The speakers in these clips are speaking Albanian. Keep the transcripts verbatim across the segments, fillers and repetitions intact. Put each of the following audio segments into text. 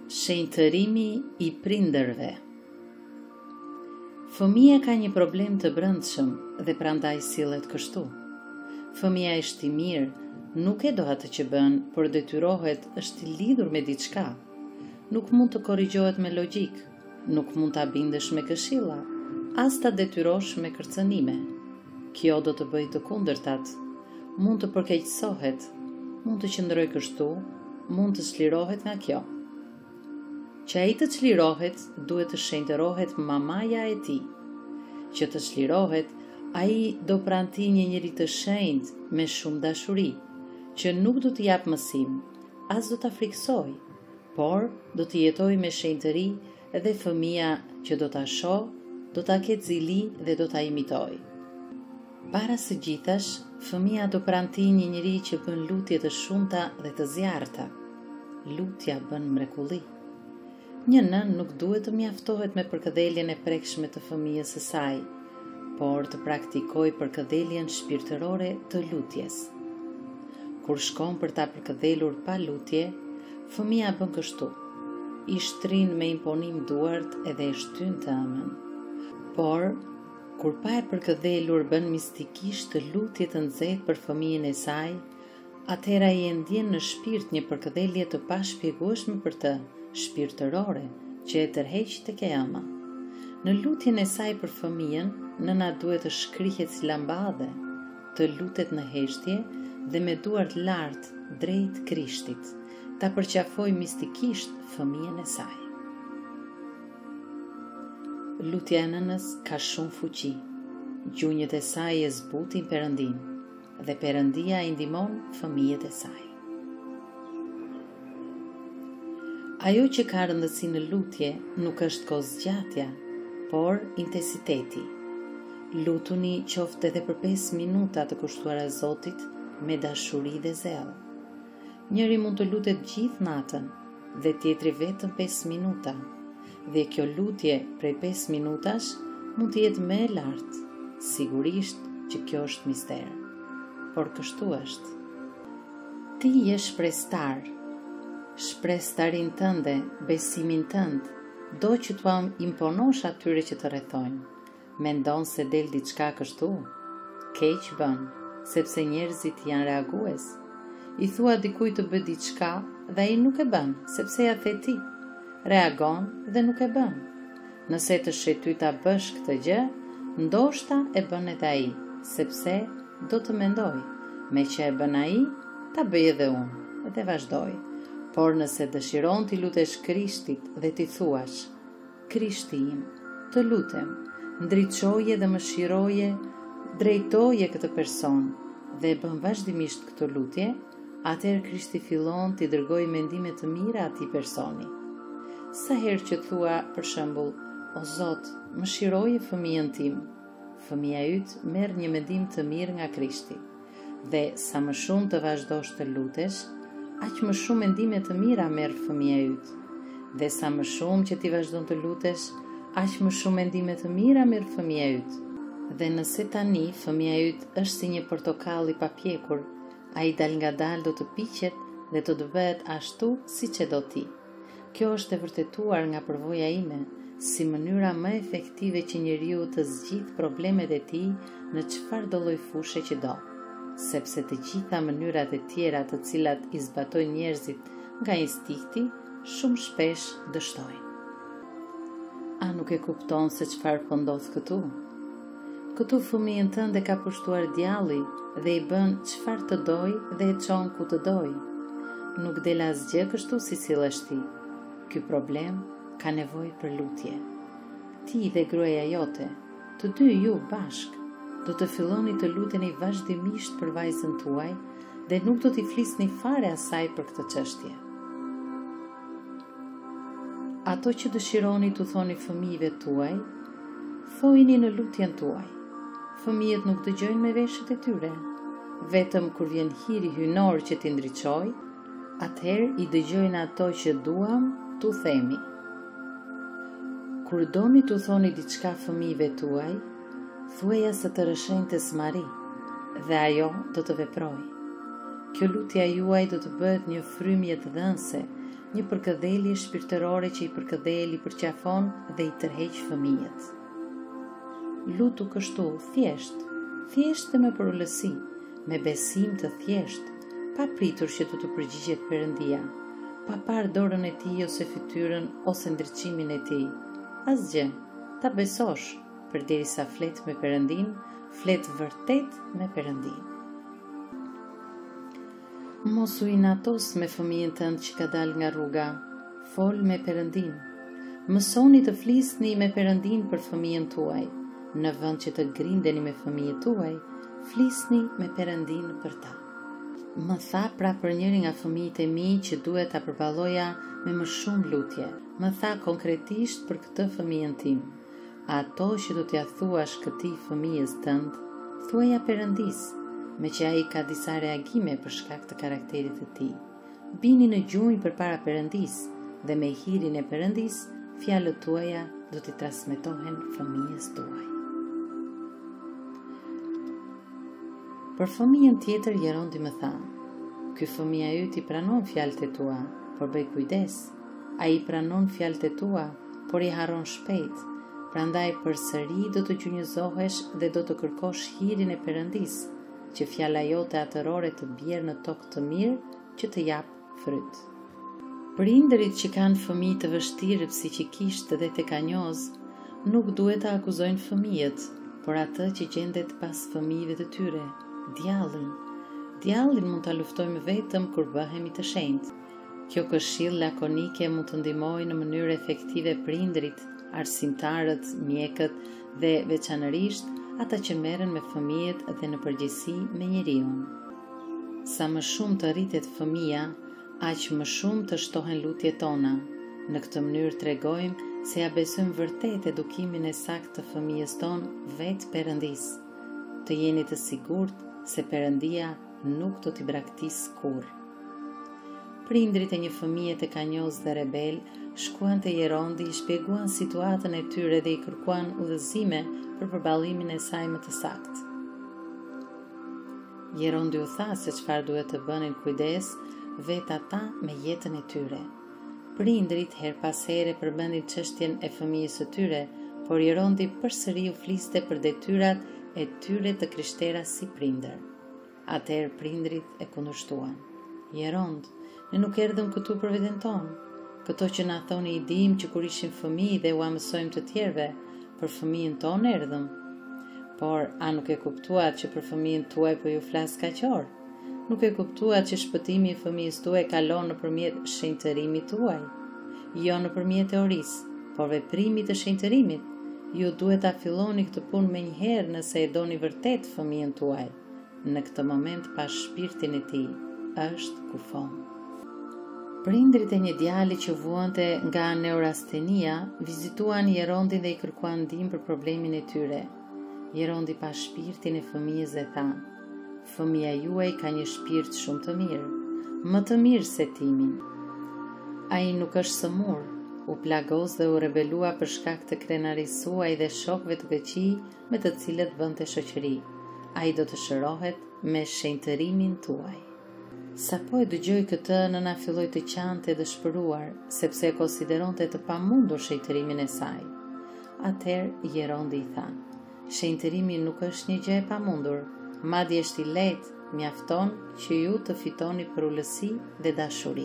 Shenjtërimi i prindërve. Fëmia ka një problem të brendshëm dhe prandaj sillet kështu. Fëmia është i mirë, nuk e do atë që bën, por detyrohet, është i lidhur me diçka. Nuk mund të korrigjohet me logjik, nuk mund ta bindesh me këshilla, as ta detyrosh me kërcënime. Kjo do të bëjë të kundërtat. Mund të përkeqësohet, mund të qëndrojë kështu, mund të çlirohet nga kjo. Që ai të çlirohet, duhet të shenjtërohet mamaja e tij. Që të çlirohet, ai do pranti një njeri të shenjtë me shumë dashuri, që nuk do t'i jap mësim, as do ta friksoj, por do të jetojë me shenjtëri dhe fëmia që do ta shoh, do ta ketë zili dhe do ta imitoj. Para së gjithash, fëmia do pranti një njeri që bën lutje të shumta dhe të zjarrta. Lutja bën mrekulli. Një nën nuk duhet të mjaftohet me përkëdheljen e prekshme të fëmijës së saj, por të praktikojë përkëdheljen shpirtërore të lutjes. Kur shkon për ta përkëdhelur pa lutje, fëmia bën kështu. I shtrin me imponim duart edhe e shtyn të ëmën. Por kur pa e përkëdhelur bën mistikisht të lutje të nxehtë për fëmijën e saj, atëherë ai e ndjen në shpirt një përkëdhelje të pashpjegueshme për të, shpirtërore, që e tërheq tek e ëma. Në lutjen e saj për fëmijën, nëna duhet të shkrihet si lambadhe, të lutet në heshtje dhe me duart lart drejt Krishtit, ta përqafoj mistikisht fëmijën e saj. Lutja e nënës ka shumë fuqi. Gjunjët e saj e zbutin Perëndin, dhe Perëndia i ndihmon fëmijët e saj. Ajo që ka rëndësi në lutje nuk është kozgjatja, por intensiteti. Lutuni qoftë edhe për pesë minuta të kushtuara Zotit me dashuri dhe zel. Njëri mund të lutet gjithë natën dhe tjetri vetëm pesë minuta, dhe kjo lutje prej pesë minutash mund të jetë më e lartë. Sigurisht që kjo është mister, por kështu është. Ti je shprestar. Shprestarin tënde, besimin tënd, do që t'ua imponosh atyre që të rrethojnë. Mendon se del diçka kështu? Keq bën, sepse njerëzit janë reagues. I thua dikujt të bëj diçka dhe ai nuk e bën, sepse ja the ti. Reagon dhe nuk e bën. Nëse të shety ta bësh këtë gjë, ndoshta e bën edhe ai, sepse do të mendoj, me që e bën ai, ta bëj edhe unë, dhe vazhdoj. Por nëse dëshiron t'i lutesh Krishtit dhe t'i thuash, Krishti im, të lutem, ndriçoje dhe mëshiroje, drejtoje këtë person dhe bën vazhdimisht këtë lutje, atëherë Krishti fillon t'i dërgojë mendime të mira atij personi. Sa herë që thua, për shembull, o Zot, mëshiroje fëmijën tim, fëmia yt merr një mendim të mirë nga Krishti, dhe sa më shumë të vazhdosh të lutesh, aq më shumë mendime të mira merr fëmia yt. Dhe sa më shumë që ti vazhdon të lutesh, aq më shumë mendime të mira merr fëmia yt. Dhe nëse tani fëmia yt është si një portokall i papjekur, ai dal ngadal do të piqet dhe do të bëhet ashtu siç e do ti. Kjo është e vërtetuar nga përvoja ime, si mënyra më efektive që njeriu të zgjidh problemet e tij në çfarëdo lloj fushe që do. Sepse të gjitha mënyrat e tjera të cilat i zbatojnë njerëzit nga instinkti, shumë shpesh dështojnë. A nuk e kupton se çfarë po ndodh këtu? Këtu fëmijën tënde ka pushtuar djalli dhe i bën çfarë të doj dhe e çon ku të doj. Nuk del asgjë kështu si sillesh ti. Ky problem ka nevojë për lutje. Ti dhe gruaja jote, të dy ju bashk, do të filloni të luteni vazhdimisht për vajzën tuaj dhe nuk do t'i flisni fare asaj për këtë çështje. Ato që dëshironi t'u thoni fëmijëve tuaj, thojini në lutjen tuaj. Fëmijët nuk dëgjojnë me veshët e tyre. Vetëm kur vjen hiri hynor që t'i ndriçoj, atëherë i dëgjojnë ato që duam t'u themi. Kur doni t'u thoni diçka fëmijëve tuaj, thuaja se të rëshenjtës Mari, dhe ajo do të veproj. Kjo lutja juaj do të bëhet një frymje të dhënse një përkëdhelje shpirtërore që i përkëdheli, përqafon dhe i tërheq fëmijët. Lutu kështu, thjesht, thjesht dhe me përullësi, me besim të thjesht, pa pritur që të të përgjigjet Perëndia, pa parë dorën e tij ose fytyrën ose ndriçimin e tij. Asgjë, ta besosh, përderisa flet me Perëndin, flet vërtet me Perëndin. Mos u inatos me fëmijën tënd që ka dalë nga rruga, fol me Perëndin. Mësoni të flisni me Perëndin për fëmijën tuaj. Në vend që të grindeni me fëmijët tuaj, flisni me Perëndin për ta. Më tha pra për njëri nga fëmijët e mi që duhet ta përballoja me më shumë lutje. Më tha konkretisht për këtë fëmijën tim. Ato që do t'ja thuash këtij fëmijës tënd, thuaja Perëndis, me që ai ka disa reagime për shkak të karakterit të tij. Bini në gjunjë përpara Perëndis dhe me hirin e Perëndis, fjalët tuaja do t'i transmetohen fëmijës tuaj. Për fëmijën tjetër Jerondi më tha: "Ky fëmija yt i pranon fjalët e tua, por bëj kujdes. Ai pranon fjalët e tua, por i harron shpejt. Prandaj përsëri do të gjunjëzohesh dhe do të kërkosh hirin e Perëndis, që fjala jote atërore të bjerë në tokë të mirë që të jap fryt." Prindërit që kanë fëmijë të vështirë psikikisht dhe tekanjoz, nuk duhet të akuzojnë fëmijët, por atë që gjendet pas fëmijëve të tyre, djallin. Djallin mund ta luftojmë vetëm kur bëhemi të shenjtë. Kjo këshill lakonike mund të ndihmojë në mënyrë efektive prindërit, arsimtarët, mjekët dhe veçanërisht ata që merren me fëmijët dhe në përgjithësi me njeriu. Sa më shumë të rritet fëmia, aq më shumë të shtohen lutjet tona. Në këtë mënyrë tregojmë se ja besojmë vërtet edukimin e saktë të fëmijës tonë vetë Perëndis. Të jeni të sigurt se Perëndia nuk do t'i braktisë kurrë. Prindrit e një fëmije tekanjoz dhe rebel shkuan te Jerondi, i shpjeguan situatën e tyre dhe i kërkuan udhëzime për përballimin e saj më të saktë. Jerondi u tha se çfarë duhet të bënin kujdes vetë ata me jetën e tyre. Prindrit her pas here përmendin çështjen e fëmijës së tyre, por Jerondi përsëri u fliste për detyrat e tyre të krishteras si prindër. Atëherë prindrit e kundërshtuan. Jerond, ne nuk erdhëm këtu për veten tonë. Këto që na thoni i dim që kur ishim fëmijë dhe ua mësojmë të tjerëve, për fëmijën tonë erdhëm. Por a nuk e kuptuat që për fëmijën tuaj po ju flas kaqor? Nuk e kuptuat që shpëtimi i fëmijës tuaj kalon nëpërmjet shenjtërimit tuaj? Jo nëpërmjet teorisë, por veprimit të shenjtërimit. Ju duhet ta filloni këtë punë menjëherë nëse e doni vërtet fëmijën tuaj. Në këtë moment pas shpirtin e tij është kufon. Prindrit e një djali që vuante nga neurastenia vizituan Jerondin dhe i kërkuan ndihmë për problemin e tyre. Jerondi pa shpirtin e fëmijës dhe tha: "Fëmija juaj ka një shpirt shumë të mirë, më të mirë se timi. Ai nuk është sëmur, u plagos dhe u rebelua për shkak të krenarisë suaj dhe shokëve të këqij me të cilët bënte shoqëri. Ai do të shërohet me shenjtërimin tuaj." Sa po e dëgjoj këtë, nëna filloi të qante dhe shpëruar, sepse e konsideronte të pamundur shenjtërimin e saj. Atëherë Jerondi i tha: "Shenjtërimi nuk është një gjë e pamundur, madje është i lehtë, mjafton që ju të fitoni përullësi dhe dashuri."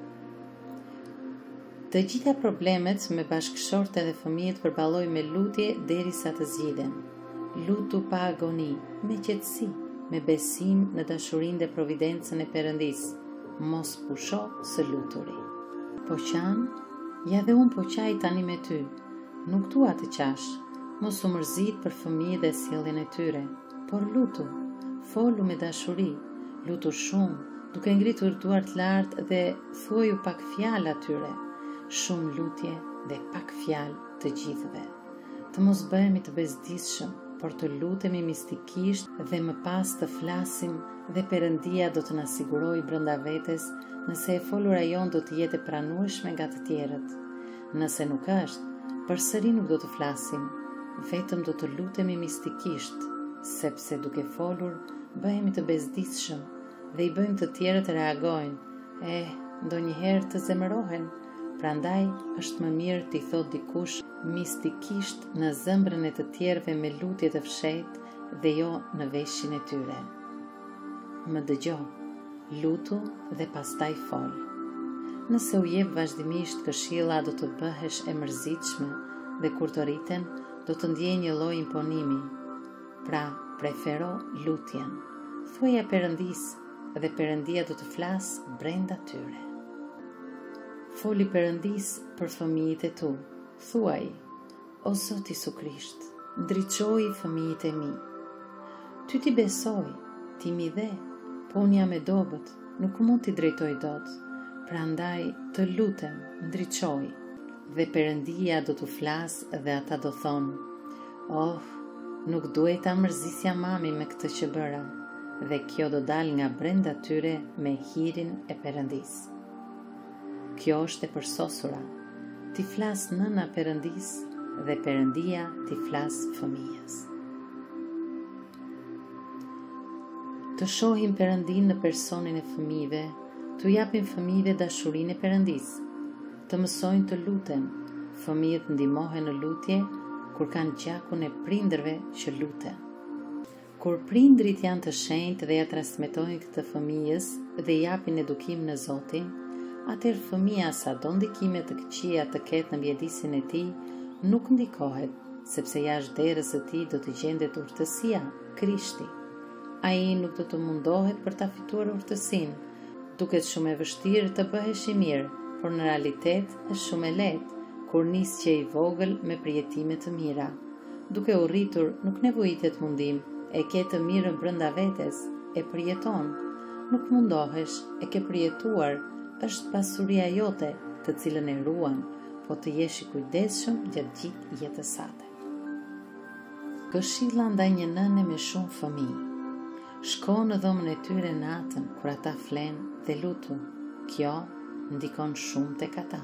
Të gjitha problemet me bashkëshorte dhe fëmijët përballoj me lutje derisa të zgjidhen. Lutu pa agoni, me qetësi, me besim në dashurinë dhe providencën e Perëndis. Mos pusho së luturi. Po qan, ja dhe unë po qaj tani me ty. Nuk dua të qash. Mos u mërzit për fëmijë dhe sjelljen e tyre, por lutu, folu me dashuri, lutu shumë, duke ngritur duart lart dhe thuaju pak fjalë atyre. Shumë lutje dhe pak fjalë të gjithëve. Të mos bëhemi të bezdisshëm, por të lutemi mistikisht dhe më pas të flasim dhe Perëndia do të na sigurojë brenda vetes nëse e folura jon do të jetë e pranueshme nga të tjerët. Nëse nuk është, përsëri nuk do të flasim, vetëm do të lutemi mistikisht, sepse duke folur bëhemi të bezdisshëm dhe i bëjmë të tjerët të reagojnë. Eh, ndonjëherë të zemërohen, prandaj është më mirë t'i thot dikush mistikisht në zëmbrën e të tjerëve me lutje të fshehtë dhe jo në veshin e tyre. Më dëgjo, lutu dhe pastaj fol. Nëse u jep vazhdimisht këshilla, do të bëhesh e mërzitshme dhe kur të rriten, do të ndjej një lloj imponimi. Pra, prefero lutjen. Thuaja Perëndis dhe Perëndia do të flasë brenda tyre. Foli Perëndis për fëmijët e tu. Thuaj, o Zot Jezu Krisht, ndriçoji fëmijët e mi. Ty ti besoj, ti mi dhe, po unë jam e dobët, nuk mund t'i drejtoj dot. Prandaj të lutem, ndriçoj. Dhe Perëndia do t'u flasë dhe ata do thonë, oh, nuk duhet ta mërzisja mamin me këtë që bëra, dhe kjo do dal nga brenda tyre me hirin e Perëndis. Kjo është e përsosura. Ti flas nëna Perëndis dhe Perëndia ti flas fëmijës. Të shohim Perëndin në personin e fëmijëve, t'u japim fëmijëve dashurinë e Perëndis, të mësojnë të luten. Fëmijët ndihmohen në lutje kur kanë gjakun e prindërve që luten. Kur prindrit janë të shenjtë dhe ja transmetojnë këtë fëmijës dhe japin edukim në Zotin, atëherë fëmia sado ndikime të këqija të ketë në mjedisin e tij, nuk ndikohet, sepse jashtë derës së tij do të gjendet urtësia, Krishti. Ai nuk do të mundohet për ta fituar urtësinë. Duket shumë e vështirë të bëhesh i mirë, por në realitet është shumë e lehtë kur nis që i vogël me përjetime të mira. Duke u rritur, nuk nevojitet mundim, e ke të mirën brenda vetes, e përjeton. Nuk mundohesh, e ke përjetuar, është pasuria jote, të cilën e ruan, po të jesh i kujdesshëm gjatë gjithë jetës sate. Këshilla ndaj një nëne me shumë fëmijë. Shko në dhomën e tyre natën kur ata flenë dhe lutu. Kjo ndikon shumë tek ata.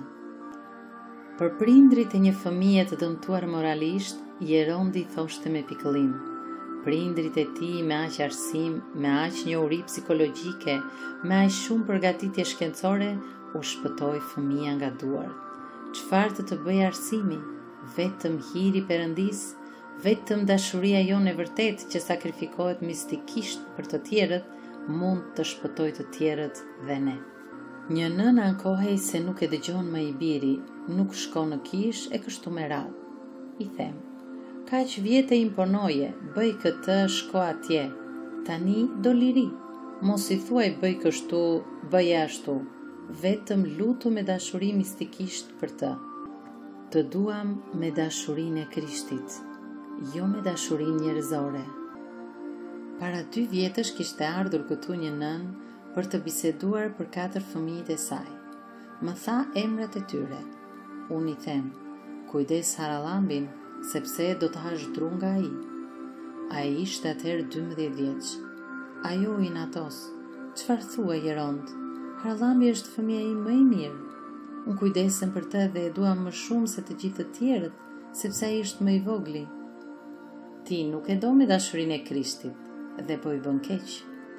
Për prindrit e një fëmije të dëmtuar moralisht, Jerondi thoshte me pikëllim. Prindrit e tij me aq arsim, me aq njohuri psikologjike, me aq shumë përgatitje shkencore, u shpëtoi fëmia nga duart. Çfarë të të bëj arsimi? Vetëm hiri Perëndis, vetëm dashuria jonë e vërtet që sakrifikohet mistikisht për të tjerët, mund të shpëtojë të tjerët dhe ne. Një nënë ankohej se nuk e dëgjon më i biri, nuk shko në kish e kështu me radhë. I them, kaq vjet e imponoje, bëj këtë, shko atje. Tani do liri. Mos i thuaj bëj kështu, bëj ashtu. Vetëm lutu me dashuri mistikisht për të. Të duam me dashurinë e Krishtit, jo me dashurinë njerëzore. Para dy vjetësh kishte ardhur këtu një nënë për të biseduar për katër fëmijët e saj. Më tha emrat e tyre. Unë i them, kujdes harallambin, sepse do të hash dru nga ai. Ai ishte atëherë dymbëdhjetë vjeç. Ajo i natos, çfarë thua Jerond? Harallambi është fëmia im më i mirë. Unë kujdesem për të dhe e dua më shumë se të gjithë të tjerët, sepse ai është më i vogli. Ti nuk e do me dashurinë e Krishtit dhe po i bën keq.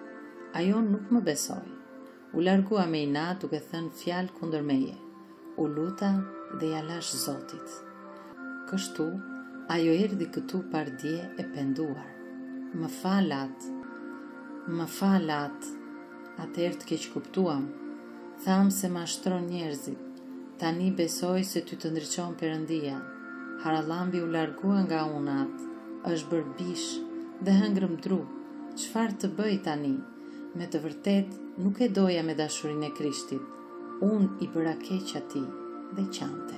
Ajo nuk më besoi. U largua me inat duke thënë fjalë kundër meje. U luta dhe ja lash Zotit. Kështu, ajo erdhi këtu pardje e penduar. Më falat, më falat, atëherë të keq kuptuam. Tham se mashtron njerëzit. Tani besoj se ty të ndriçon Perëndia. Harallambi u largua nga unat, është bërë bish dhe hëngrëm dru. Çfarë të bëj tani? Me të vërtet, nuk e doja me dashurinë e Krishtit. Unë i bëra keq atij dhe qante.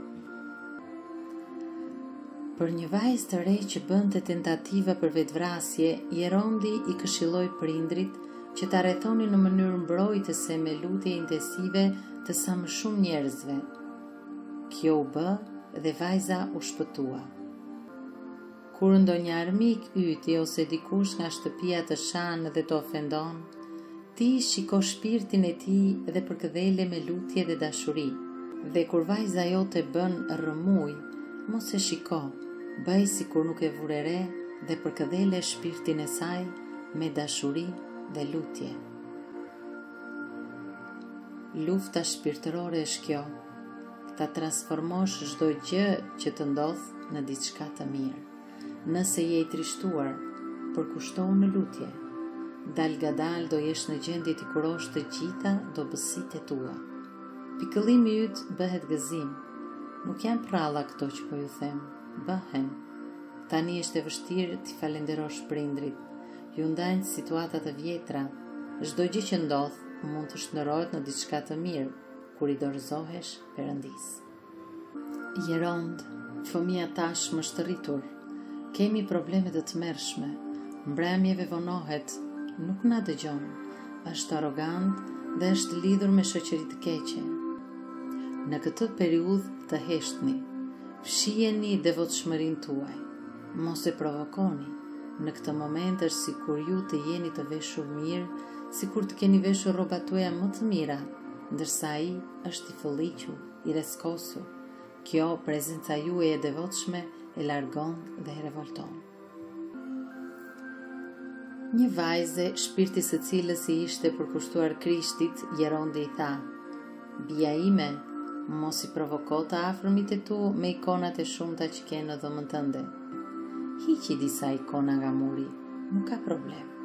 Për një vajzë të re që bënte tentativa për vetvrasje, Jerondi i këshilloi prindrit që ta rrethonin në mënyrë mbrojtëse me lutje intensive të sa më shumë njerëzve. Kjo u bë dhe vajza u shpëtua. Kur ndonjë armik yti ose dikush nga shtëpia të shanë dhe të ofendon, ti shiko shpirtin e tij dhe përkëdhele me lutje dhe dashuri. Dhe kur vajza jote bën rrëmuj, mos e shiko, bëj sikur nuk e vure re dhe përkëdhele shpirtin e saj me dashuri dhe lutje. Lufta shpirtërore është kjo. Ta transformosh çdo gjë që të ndodh në diçka të mirë. Nëse je i trishtuar, përkushtohu në lutje. Dal gadal do jesh në gjendje të kurosh të gjitha dobësitë tua. Pikëllimi yt bëhet gëzim. Nuk janë pralla këto që po ju them, bëhen. Tani është e vështirë t'i falenderosh prindrit. Ju ndajnë situatat e vjetra. Çdo gjë që ndodh mund të shndërrohet në diçka të mirë kur i dorëzohesh Perëndis. Jerond, fëmia tash më shtërritur. Kemi probleme të tmerrshme. Mbrëmjeve vonohet, nuk na dëgjon. Është arrogant dhe është lidhur me shoqëri të keqe. Në këtë periudhë të heshtni, fshiheni devotshmërinë tuaj. Mos e provokoni. Në këtë moment është sikur ju të jeni të veshur mirë, sikur të keni veshur rrobat tuaja më të mira, ndërsa ai është i fëlliqur, i reskosur. Kjo prezenca juaj e devotshme e largon dhe e revolton. Një vajze, shpirti së cilës i ishte përkushtuar Krishtit, Jerondi i tha: "Bia ime, mos i provoko të afërmit e tu me ikonat e shumta që ke në dhomën tënde. Hiqi disa ikona nga muri, nuk ka problem."